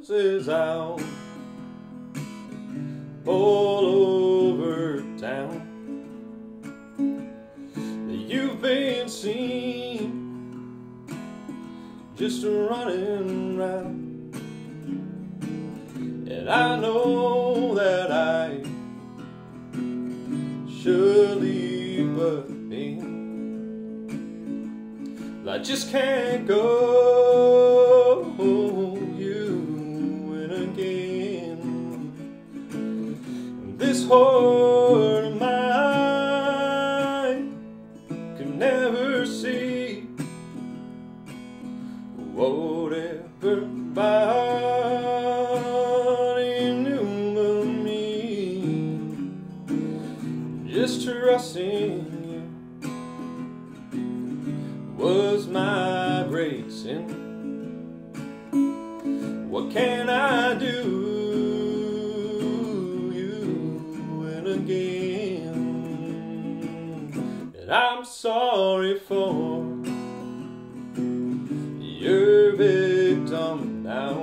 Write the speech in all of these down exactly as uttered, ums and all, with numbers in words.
is out all over town. You've been seen just running round, and I know that I should leave, but then I just can't go. You and again, this heart of mine can never see whatever body knew of me. Just trusting you was my great sin. What can I do? You and again, and I'm sorry for your victim now,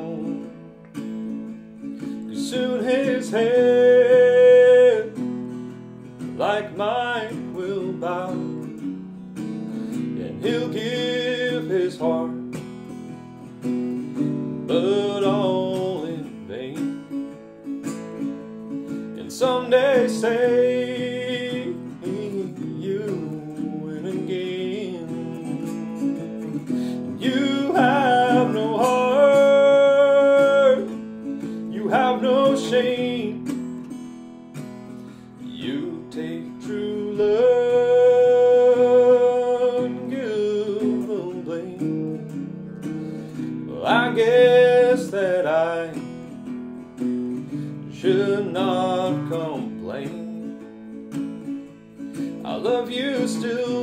'cause soon his head, like mine, will bow, and he'll give his heart, but all in vain. And someday say you and again, you have no heart, you have no shame. You take true love and give them blame. Well, I guess that I should not complain. I love you still,